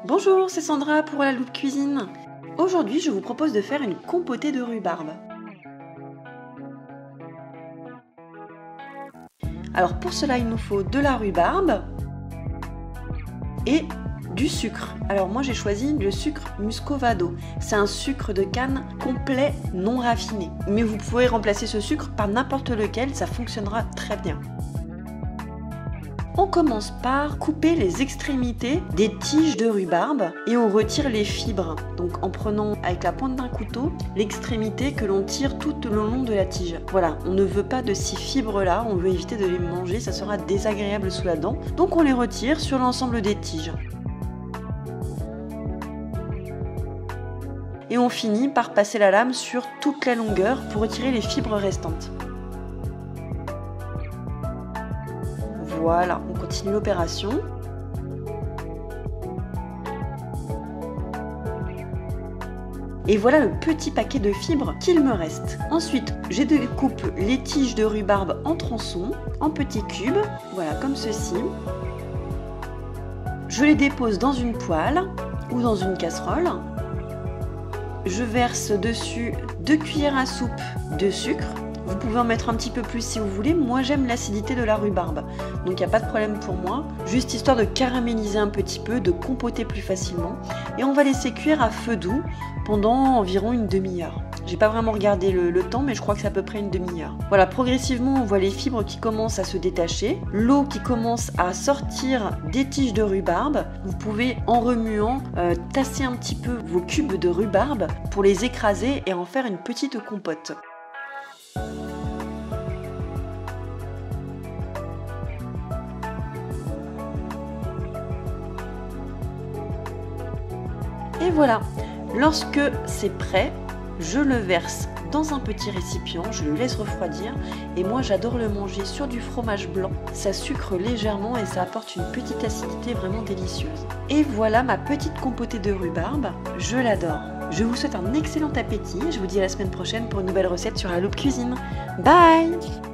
Bonjour, c'est Sandra pour la Loupe Cuisine. Aujourd'hui, je vous propose de faire une compotée de rhubarbe. Alors pour cela, il nous faut de la rhubarbe et du sucre. Alors moi j'ai choisi le sucre muscovado. C'est un sucre de canne complet non raffiné. Mais vous pouvez remplacer ce sucre par n'importe lequel, ça fonctionnera très bien. On commence par couper les extrémités des tiges de rhubarbe et on retire les fibres. Donc en prenant avec la pointe d'un couteau l'extrémité que l'on tire tout le long de la tige. Voilà, on ne veut pas de ces fibres là, on veut éviter de les manger, ça sera désagréable sous la dent. Donc on les retire sur l'ensemble des tiges. Et on finit par passer la lame sur toute la longueur pour retirer les fibres restantes. Voilà, on continue l'opération. Et voilà le petit paquet de fibres qu'il me reste. Ensuite, je découpe les tiges de rhubarbe en tronçons, en petits cubes, voilà comme ceci. Je les dépose dans une poêle ou dans une casserole. Je verse dessus 2 cuillères à soupe de sucre. Vous pouvez en mettre un petit peu plus si vous voulez, moi j'aime l'acidité de la rhubarbe, donc il n'y a pas de problème pour moi, juste histoire de caraméliser un petit peu, de compoter plus facilement, et on va laisser cuire à feu doux pendant environ une demi-heure. J'ai pas vraiment regardé le temps, mais je crois que c'est à peu près une demi-heure. Voilà, progressivement on voit les fibres qui commencent à se détacher, l'eau qui commence à sortir des tiges de rhubarbe. Vous pouvez en remuant tasser un petit peu vos cubes de rhubarbe pour les écraser et en faire une petite compote. Et voilà, lorsque c'est prêt, je le verse dans un petit récipient, je le laisse refroidir et moi j'adore le manger sur du fromage blanc. Ça sucre légèrement et ça apporte une petite acidité vraiment délicieuse. Et voilà ma petite compotée de rhubarbe, je l'adore. Je vous souhaite un excellent appétit, je vous dis à la semaine prochaine pour une nouvelle recette sur la Loupe Cuisine. Bye!